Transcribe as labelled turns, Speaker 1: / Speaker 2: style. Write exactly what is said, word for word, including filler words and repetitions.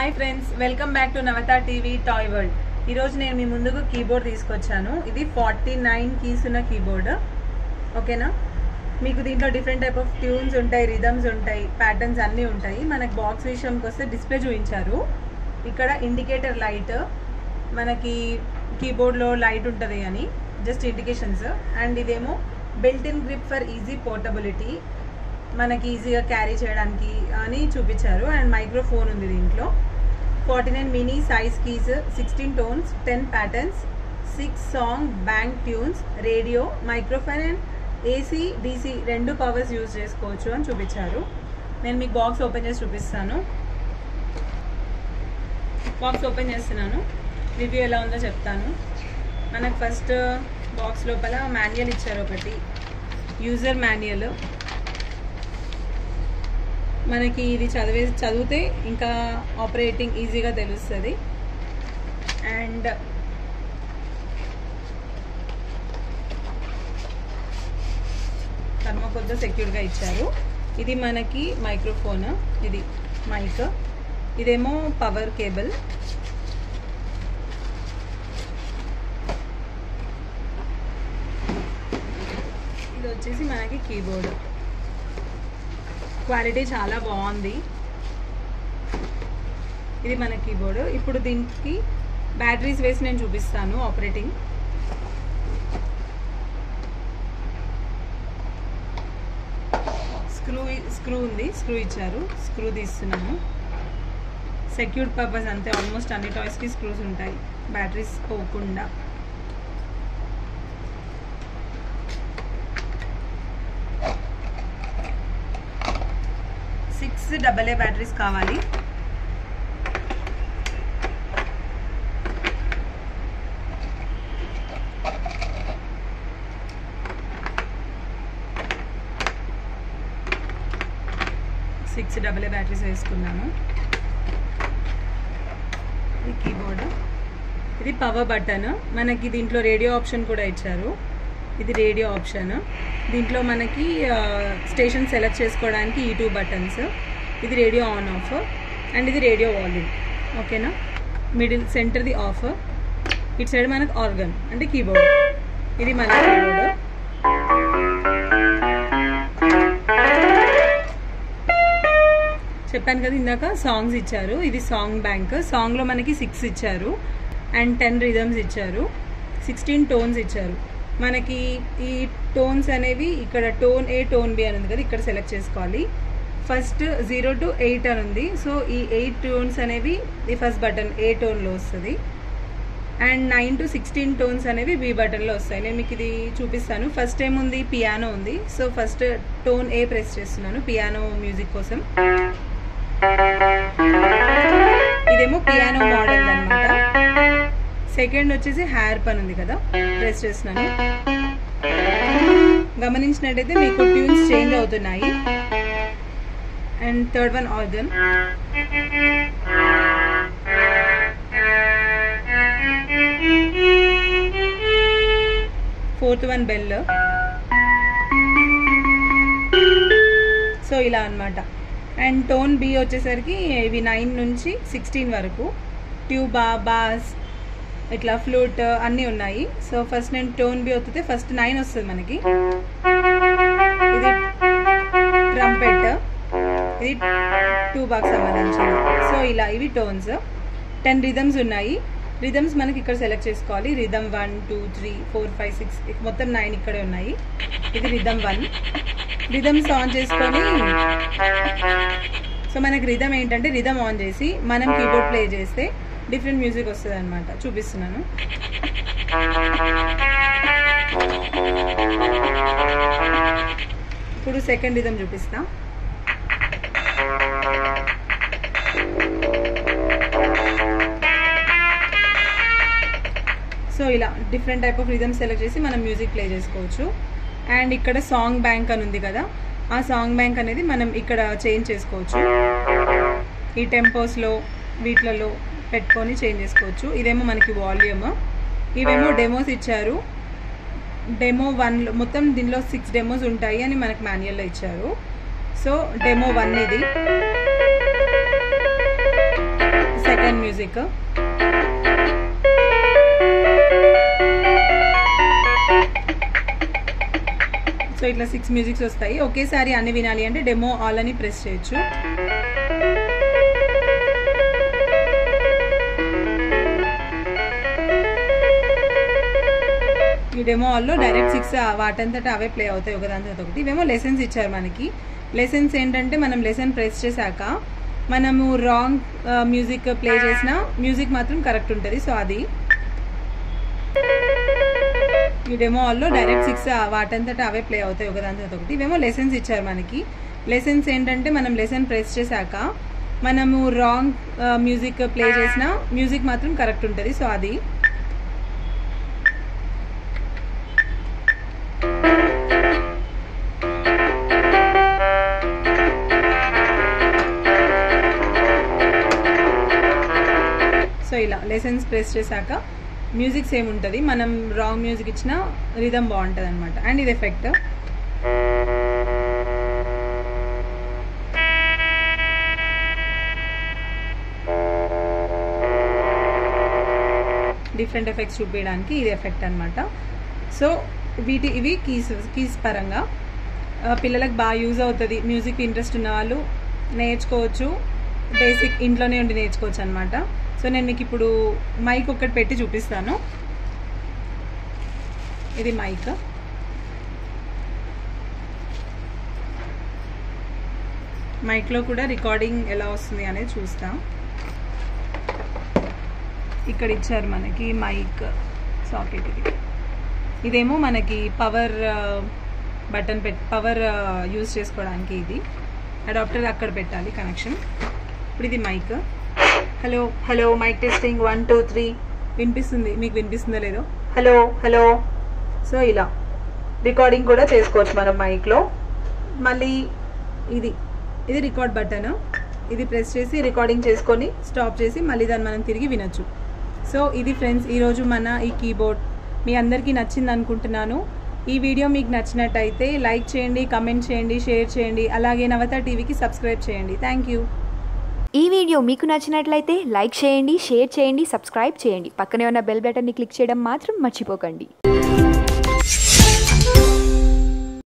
Speaker 1: Hi friends, welcome back to Navatha TV Toy World. ఈరోజు నేను మీ ముందుకు కీబోర్డ్ తీసుకొచ్చాను. ఇది ఫార్టీ నైన్ కీస్ ఉన్న కీబోర్డ్. ఓకేనా, మీకు దీంట్లో డిఫరెంట్ టైప్ ఆఫ్ ట్యూన్స్ ఉంటాయి, రిథమ్స్ ఉంటాయి, ప్యాటర్న్స్ అన్నీ ఉంటాయి. మనకి బాక్స్ విషయంకి వస్తే డిస్ప్లే చూపించారు. ఇక్కడ ఇండికేటర్ లైట్, మనకి కీబోర్డ్లో లైట్ ఉంటుంది అని జస్ట్ ఇండికేషన్స్. అండ్ ఇదేమో built in grip for easy portability, మనకి ఈజీగా క్యారీ చేయడానికి అని చూపించారు. అండ్ మైక్రోఫోన్ ఉంది దీంట్లో. Forty nine mini size keys, sixteen tones, ten patterns, six song bank tunes, radio, microphone and AC DC రెండు పవర్స్ యూజ్ చేసుకోవచ్చు అని చూపించారు. నేను మీకు బాక్స్ ఓపెన్ చేసి చూపిస్తాను. బాక్స్ ఓపెన్ చేస్తున్నాను, రివ్యూ ఎలా ఉందో చెప్తాను. మనకు ఫస్ట్ బాక్స్ లోపల మాన్యువల్ ఇచ్చారు, ఒకటి యూజర్ మాన్యువల్. మనకి ఇది చదివే చదివితే ఇంకా ఆపరేటింగ్ ఈజీగా తెలుస్తుంది. అండ్ థర్మోకోల్తో సెక్యూర్గా ఇచ్చారు. ఇది మనకి మైక్రోఫోన్, ఇది మైక్, ఇదేమో పవర్ కేబుల్. ఇది వచ్చేసి మనకి కీబోర్డ్. క్వాలిటీ చాలా బాగుంది. ఇది మన కీబోర్డ్. ఇప్పుడు దీనికి బ్యాటరీస్ వేసి నేను చూపిస్తాను ఆపరేటింగ్. స్క్రూ స్క్రూ ఉంది, స్క్రూ ఇచ్చారు, స్క్రూ తీస్తున్నాను. సెక్యూర్ పర్పస్ అంతే, ఆల్మోస్ట్ అన్ని టాయ్స్కి స్క్రూస్ ఉంటాయి బ్యాటరీస్ పోకుండా. సిక్స్ డబల్ ఏ బ్యాటరీస్ కావాలి. సిక్స్ డబల్ ఏ బ్యాటరీస్ వేసుకున్నాను. ఈ కీబోర్డ్, ఇది పవర్ బటన్. మనకి దీంట్లో రేడియో ఆప్షన్ కూడా ఇచ్చారు. ఇది రేడియో ఆప్షన్. దీంట్లో మనకి స్టేషన్ సెలెక్ట్ చేసుకోవడానికి ఈ టూ బటన్స్. ఇది రేడియో ఆన్ ఆఫ్ అండ్ ఇది రేడియో వాల్యూమ్. ఓకేనా, మిడిల్ సెంటర్ది ఆఫ్. ఇటు సైడ్ మనకు ఆర్గన్ అంటే కీబోర్డ్. ఇది మన కీబోర్డ్. చెప్పాను కదా ఇందాక సాంగ్స్ ఇచ్చారు. ఇది సాంగ్ బ్యాంక్. సాంగ్లో మనకి సిక్స్ ఇచ్చారు అండ్ టెన్ రిథమ్స్ ఇచ్చారు, సిక్స్టీన్ టోన్స్ ఇచ్చారు. మనకి ఈ టోన్స్ అనేవి ఇక్కడ టోన్ ఏ టోన్ బి అని ఉంది కదా, ఇక్కడ సెలెక్ట్ చేసుకోవాలి. ఫస్ట్ జీరో టు ఎయిట్ అని ఉంది. సో ఈ ఎయిట్ టోన్స్ అనేవి ఈ ఫస్ట్ బటన్ ఏ టోన్లో వస్తుంది. And nine to sixteen tones అనేవి బి బటన్లో వస్తాయి. నేను మీకు ఇది చూపిస్తాను. ఫస్ట్ ఏముంది, పియానో ఉంది. So first tone A press చేస్తున్నాను పియానో మ్యూజిక్ కోసం. ఇదేమో పియానో మోడల్ అన్నమాట. సెకండ్ వచ్చేసి హెయిర్ పన్ ఉంది కదా, ప్రెస్ చేస్తున్నాను. గమనించినట్టయితే మీకు ట్యూన్స్ చేంజ్ అవుతున్నాయి. And third one organ. Fourth one bell. So ఇలా అన్నమాట. అండ్ టోన్ బి వచ్చేసరికి ఇవి నైన్ నుంచి సిక్స్టీన్ వరకు ట్యూబా, బాస్, ఇట్లా ఫ్లూట్ అన్నీ ఉన్నాయి. సో ఫస్ట్ నేను టోన్ బి వస్తే ఫస్ట్ నైన్ వస్తుంది మనకి. ఇది ట్రంపెట్, ఇది ట్యూబాకి సంబంధించింది. సో ఇలా ఇవి టోన్స్. టెన్ రిథమ్స్ ఉన్నాయి. రిథమ్స్ మనకి ఇక్కడ సెలెక్ట్ చేసుకోవాలి. Rhythm one two three four five six మొత్తం నైన్ ఇక్కడే ఉన్నాయి. ఇది రిథమ్ వన్. రిథమ్స్ ఆన్ చేసుకొని, సో మనకి రిథమ్ ఏంటంటే రిథమ్ ఆన్ చేసి మనం కీబోర్డ్ ప్లే చేస్తే డిఫరెంట్ మ్యూజిక్ వస్తుంది అనమాట. చూపిస్తున్నాను. ఇప్పుడు సెకండ్ రిథమ్ చూపిస్తా. సో ఇలా different type of rhythm select చేసి మనం మ్యూజిక్ ప్లే చేసుకోవచ్చు. అండ్ ఇక్కడ సాంగ్ బ్యాంక్ అని ఉంది కదా, ఆ సాంగ్ బ్యాంక్ అనేది మనం ఇక్కడ చేంజ్ చేసుకోవచ్చు. ఈ టెంపోస్లో వీటిలలో పెట్టుకొని చేంజ్ చేసుకోవచ్చు. ఇదేమో మనకి వాల్యూమ్. ఇవేమో డెమోస్ ఇచ్చారు. డెమో వన్లో మొత్తం దీనిలో సిక్స్ డెమోస్ ఉంటాయి అని మనకి మాన్యువల్లో ఇచ్చారు. సో డెమో వన్ ఇది. Second music. సో ఇట్లా సిక్స్ మ్యూజిక్స్ వస్తాయి. ఒకేసారి అన్ని వినాలి అంటే డెమో ఆల్ అని ప్రెస్ చేయొచ్చు. ఈ డెమో ఆల్లో డైరెక్ట్ సిక్స్ వాటంతటా అవే ప్లే అవుతాయి ఒకదాని తర్వాత ఒకటి. ఇవేమో లెసన్స్ ఇచ్చారు మనకి. లెసన్స్ ఏంటంటే మనం లెసన్ ప్రెస్ చేశాక మనము రాంగ్ మ్యూజిక్ ప్లే చేసిన మ్యూజిక్ మాత్రం కరెక్ట్ ఉంటుంది. సో అది ఈ డెమో ఆల్లో డైరెక్ట్ సిక్స్ వాటంతటా అవే ప్లే అవుతాయి ఒకదాని తర్వాత ఒకటి. ఇవేమో లెసన్స్ ఇచ్చారు మనకి. లెసన్స్ ఏంటంటే మనం లెసన్ ప్రెస్ చేశాక మనము రాంగ్ మ్యూజిక్ ప్లే చేసిన మ్యూజిక్ మాత్రం కరెక్ట్ ఉంటుంది. సో అది సో ఇలా లెసన్స్ ప్రెస్ చేశాక మ్యూజిక్ సేమ్ ఉంటుంది. మనం రాంగ్ మ్యూజిక్ ఇచ్చిన రిథమ్ బాగుంటుంది అనమాట. అండ్ ఇది ఎఫెక్ట్. డిఫరెంట్ ఎఫెక్ట్స్ చూపించడానికి ఇది ఎఫెక్ట్ అనమాట. సో వీటి ఇవి కీస్ కీస్ పరంగా పిల్లలకు బాగా యూజ్ అవుతుంది. మ్యూజిక్ ఇంట్రెస్ట్ ఉన్న వాళ్ళు నేర్చుకోవచ్చు. బేసిక్ ఇంట్లోనే ఉండి నేర్చుకోవచ్చు అనమాట. సో నేను మీకు ఇప్పుడు మైక్ ఒకటి పెట్టి చూపిస్తాను. ఇది మైక్. మైక్లో కూడా రికార్డింగ్ ఎలా వస్తుంది అనేది చూస్తాం. ఇక్కడ ఇచ్చారు మనకి మైక్ సాకెట్. ఇది ఇదేమో మనకి పవర్ బటన్ పెట్ పవర్ యూజ్ చేసుకోవడానికి ఇది అడాప్టర్ అక్కడ పెట్టాలి కనెక్షన్. ఇప్పుడు ఇది mike. Hello hello mike testing one two three వినిపిస్తుంది. మీకు వినిపిస్తుందో లేదో. Hello hello. సో ఇలా రికార్డింగ్ కూడా చేసుకోవచ్చు మనం మైక్లో. మళ్ళీ ఇది ఇది రికార్డ్ బటన్. ఇది ప్రెస్ చేసి రికార్డింగ్ చేసుకొని స్టాప్ చేసి మళ్ళీ దాన్ని మనం తిరిగి వినొచ్చు. సో ఇది ఫ్రెండ్స్ ఈరోజు మన ఈ కీబోర్డ్. మీ అందరికీ నచ్చింది అనుకుంటున్నాను. ఈ వీడియో మీకు నచ్చినట్టయితే లైక్ చేయండి, కమెంట్ చేయండి, షేర్ చేయండి. అలాగే నవత టీవీకి సబ్స్క్రైబ్ చేయండి. Thank you.
Speaker 2: ఈ వీడియో మీకు నచ్చినట్లయితే లైక్ చేయండి, షేర్ చేయండి, సబ్స్క్రైబ్ చేయండి. పక్కనే ఉన్న బెల్ బటన్ని క్లిక్ చేయడం మాత్రం మర్చిపోకండి.